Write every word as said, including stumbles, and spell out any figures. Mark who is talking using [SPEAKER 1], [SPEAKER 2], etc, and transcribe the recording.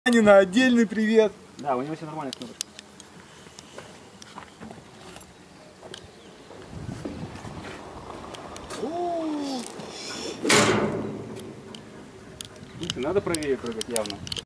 [SPEAKER 1] Анина, отдельный привет.
[SPEAKER 2] Да, у него все нормально с кнопочкой. Надо правее прыгать явно.